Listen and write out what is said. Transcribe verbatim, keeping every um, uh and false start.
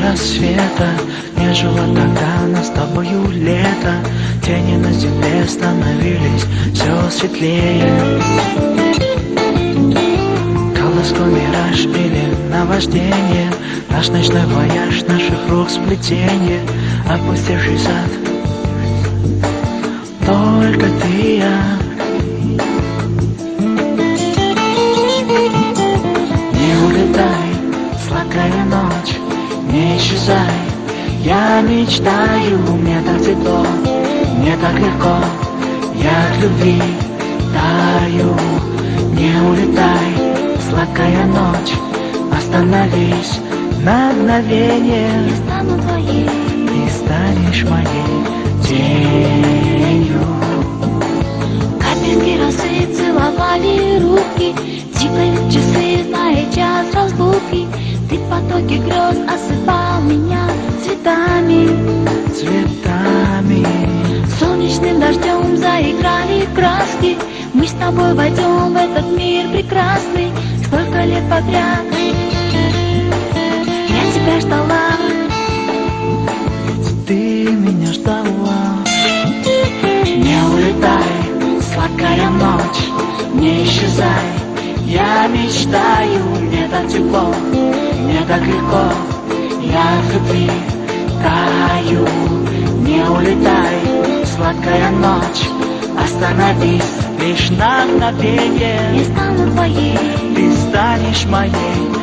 рассвета не жило тогда нас с тобою лето. Тени на земле становились все светлее. Колдовской мираж или наваждение, наш ночной вояж, наших рук сплетение, опустевший сад, только ты и я. Не улетай, сладкая ночь, не исчезай. Я мечтаю, мне так тепло, мне так легко, я от любви таю. Не улетай, сладкая ночь, остановись на мгновение. Я стану твоей, ты станешь моей тенью. Капельки росы целовали руки, тикают часы, зная час разлуки. Ты в потоке грез осыпал меня цветами, цветами. солнечным дождем заиграли краски. Мы с тобой войдем в этот мир прекрасный. Сколько лет подряд я тебя ждала, ты меня ждала. Не улетай, сладкая ночь, не исчезай. Я мечтаю, мне так тепло, мне так легко, я от любви таю. Не улетай, сладкая ночь, остановись лишь на мгновение. я стану твоей, ты станешь моей